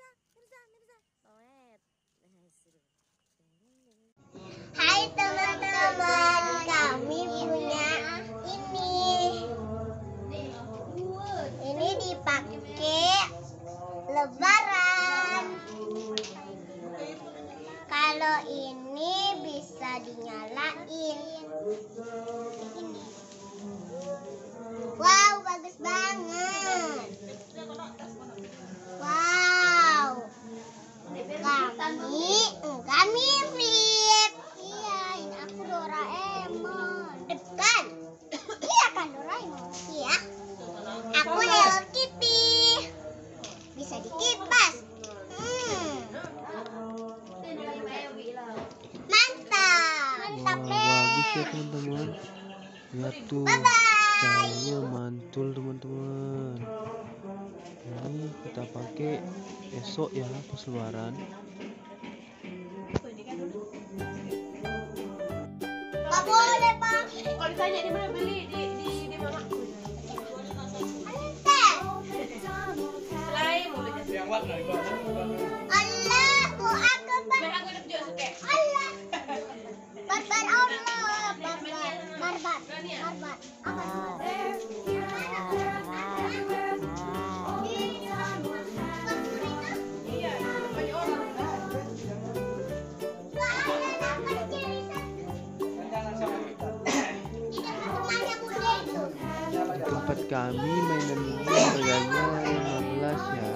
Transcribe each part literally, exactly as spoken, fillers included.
Hai teman-teman, kami punya ini. Ini dipakai lebaran. Kalau ini bisa dinyalain. Ini. Wow, bagus banget. Wow. Kami enggak mirip. Iya, ini aku Doraemon. Kan? Iya kan Doraemon? Iya. Aku Hello Kitty. Bisa dikipas. Hmm. Mantap. Mantap Wah, deh. bagus ya teman-teman. Lihat tuh. Bye bye. Cahayanya mantul teman-teman. Ini kita pakai esok ya pas lebaran. Gak boleh, Pak. Kalau ditanya di mana beli, di di di mana? Entah. Selain mulai. Allahu Akbar. Nah, aku udah juga suka. Allah. Barbar Allah. Barbar. Barbar. Barbar. Apa? Iya, banyak orang. Di tempat kami mainan ini harganya lima belas ya.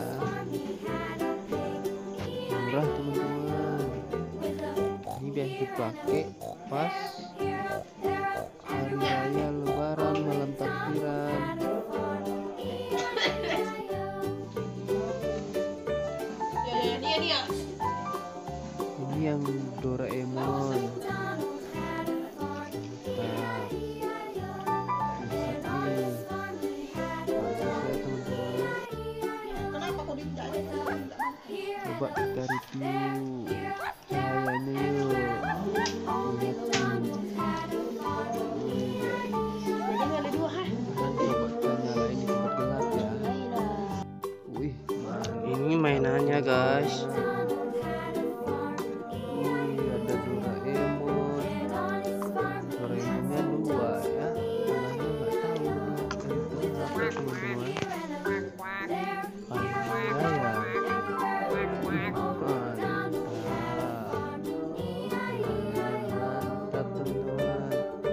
Murah teman-teman. Ini biasa dipakai pas hari raya lebaran, malam takbiran. Ya, ya, dia dia. Ini yang Doraemon. Kenapa kau tidak? Coba kita review cahayanya yuk. Lihat tuh. Ini ada dua ha. Nanti coba kita nyalain di tempat gelap ya. Wih, ini mainannya guys. Wih, ada Doraemon. Doraemonnya dua ya. Namanya nggak tahu. Itu apa teman-teman? Panjangnya ya. Mantap teman-teman.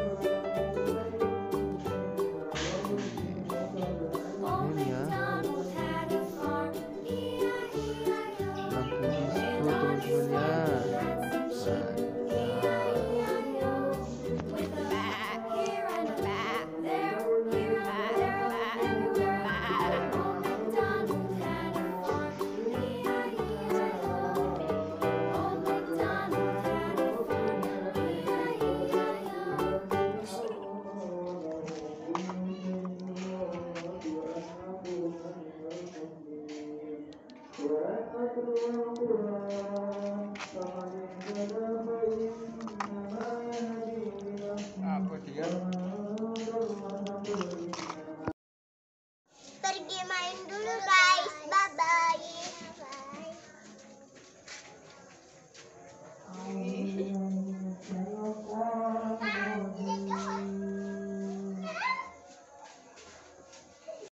Ini ya. Lampu disco teman-teman ya. Apa dia? Pergi main dulu guys. Bye bye.